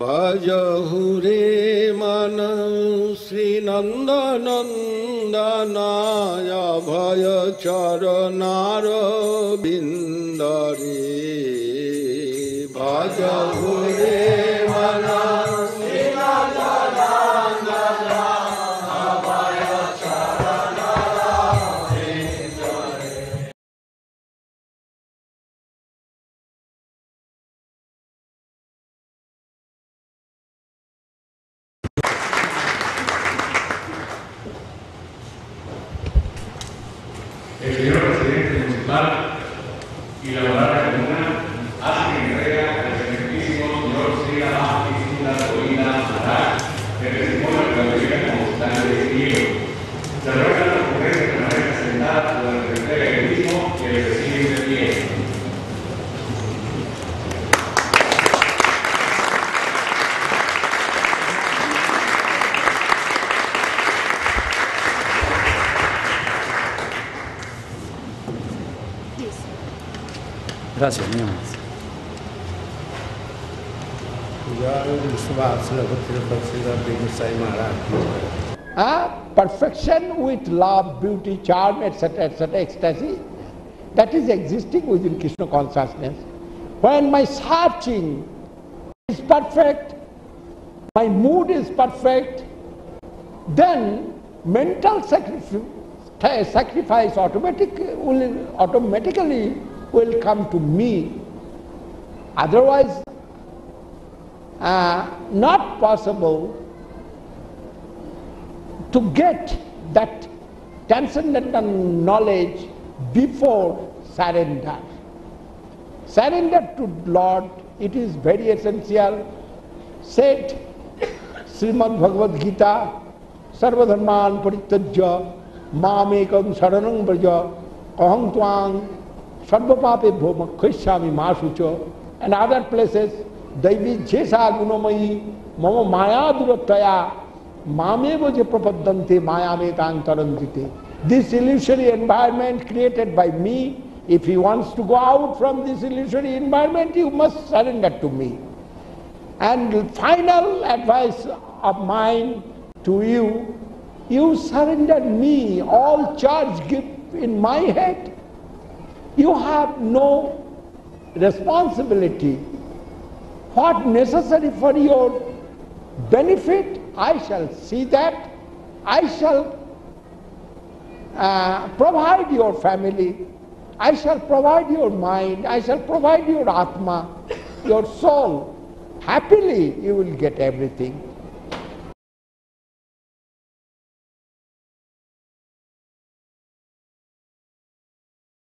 Bhajahure manam Sri Nanda Nandanaya Bhaya Charanara Bindari Bhajahure manam Sri Nanda Nandanaya Bhaya Charanara Bindari. El señor presidente municipal y la honorable comuna hacen entrega al excelentísimo señor Srila Sundar Govinda Maharaja el testimonio de la Biblia como constante de estilo. Se ruega a la concurrencia que permanezca sentada durante la entrega del mismo y el recibe de pie. Gracias, mi amor. Perfection with love, beauty, charm, etc., etc., ecstasy, that is existing within Krishna consciousness. When my searching is perfect, my mood is perfect, then mental sacrifice automatically will come to me. Otherwise, not possible to get that transcendental knowledge before surrender. Surrender to Lord, it is very essential. Said Srimad Bhagavad Gita, Sarvadharman Parityajya Mamekam Saranam Braja Aham Tvang Sarvapape Bhomakhishyami Masucha, and other places, Daivi Jesa Gunamayi Mama Maya Durataya Mameva Je Prapadante Maya Metantarantite. This illusory environment created by me, if he wants to go out from this illusory environment, you must surrender to me. And the final advice of mine to you, you surrender me, all charge give in my head. You have no responsibility. What necessary for your benefit, I shall see that. I shall provide your family. I shall provide your mind. I shall provide your Atma, your soul. Happily you will get everything.